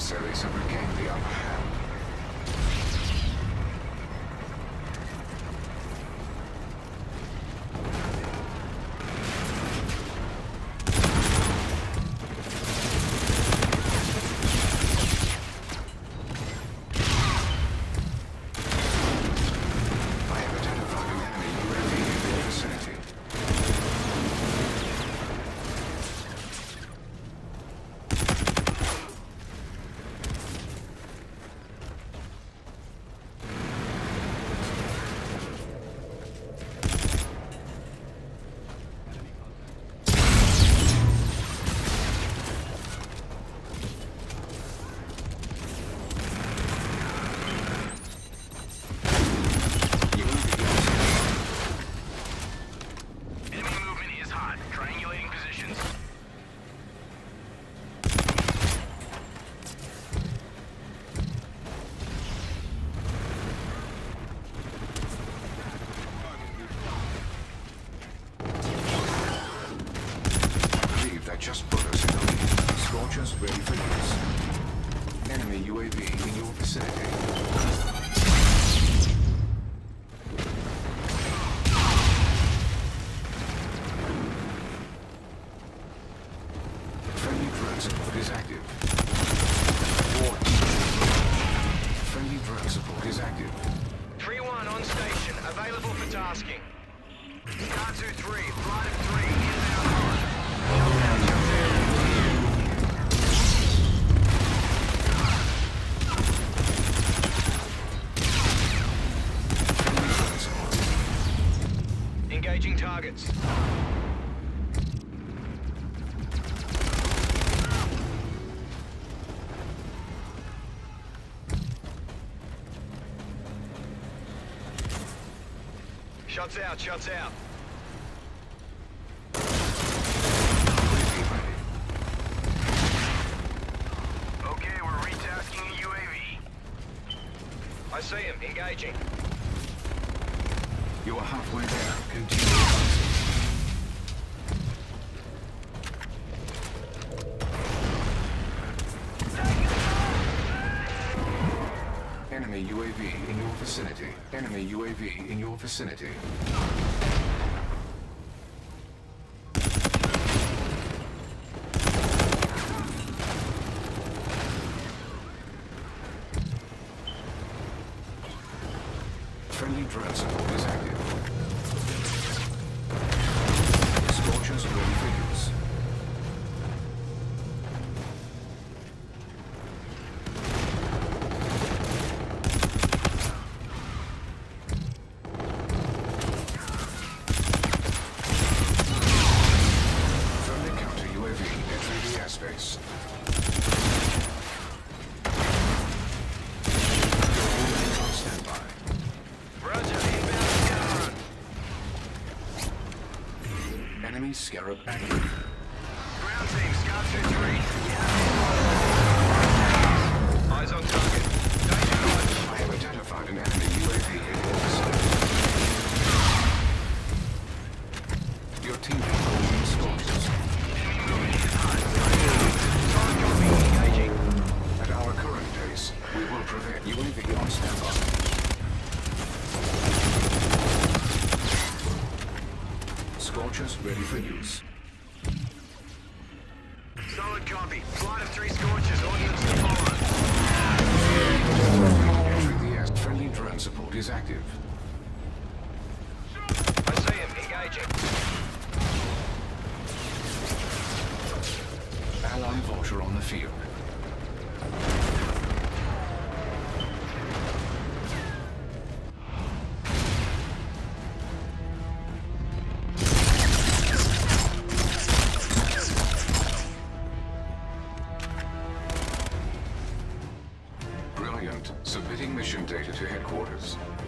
adversaries have regained the upper hand. Just put us in the lead. Scorchers ready for use. Enemy UAV in your vicinity. Friendly drone support is active. Friendly drone support is active. 3-1 on station, available for tasking. Car 2-3, flight of 3, inbound. Engaging targets. Shots out, shots out. Okay, we're retasking a UAV. I see him, engaging. You are halfway there. Continue advancing. Enemy UAV in your vicinity. Enemy UAV in your vicinity. Friendly drone support is active. Scorchers ready for use. Friendly counter UAV entering the airspace. Standby. Roger, inbound. Enemy Scarab active. Ground team, Scar 2-3. Eyes on target. Danger watch. I have identified an enemy UAV in your vicinity. Your team has golden Scorchers. Enemy movement is hot. Solid copy, engaging. At our current pace, we will prevent UAV on standby. Scorchers ready for use. Solid copy. Flight of 3 Scorchers, ordnance to follow. Entering the air. Friendly drone support is active. I see him, engaging. Allied Vulture on the field. Brilliant. Submitting mission data to headquarters.